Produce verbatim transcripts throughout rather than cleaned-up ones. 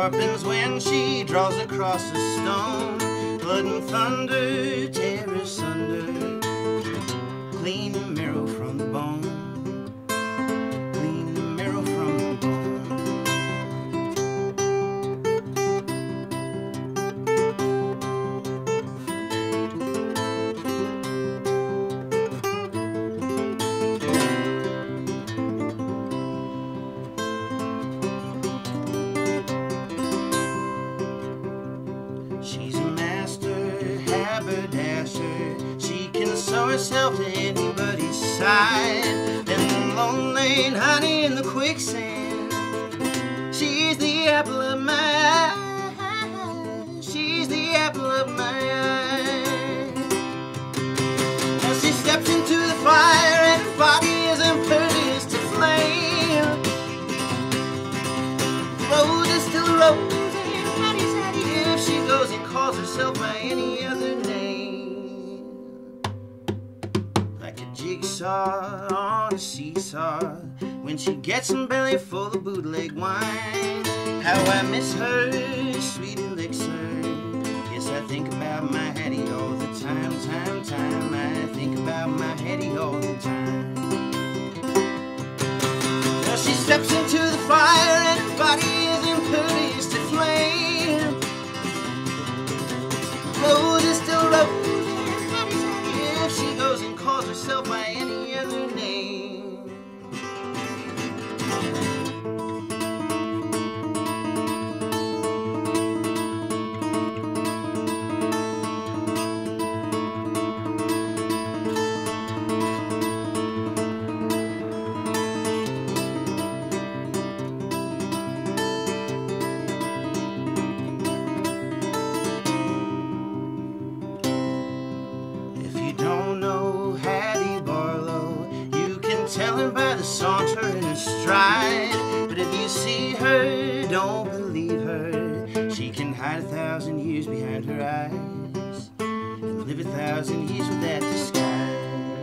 sharpens when she draws across a stone. Blood and thunder tear asunder. Clean the marrow from the bone. Clean the marrow from the bone. She's a master haberdasher. She can sew herself to anybody's side. And the lone lane honey in the quicksand. She's the apple of my eye. She's the apple of my eye. As she steps into the fire and her body is impervious to flame. Rose is still a rose. She goes and calls herself by any other name. Like a jigsaw on a seesaw, when she gets some belly full of bootleg wine. How I miss her sweet elixir. Yes, I think about my Hattie all the time, time, time. I think about my Hattie all the time. Now she steps into the fire and her body is impervious to flame. Rose is still rose. If she goes and calls herself by any other name. Don't know Hattie Barlow, you can tell her by the saunter in her stride. But if you see her, don't believe her. She can hide a thousand years behind her eyes and live a thousand years with that disguise.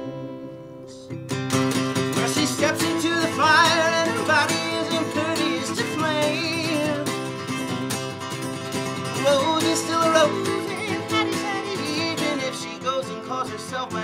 Well, she steps into the fire and her body is impervious to flame. Rose is still a rose. Even if she goes and calls herself my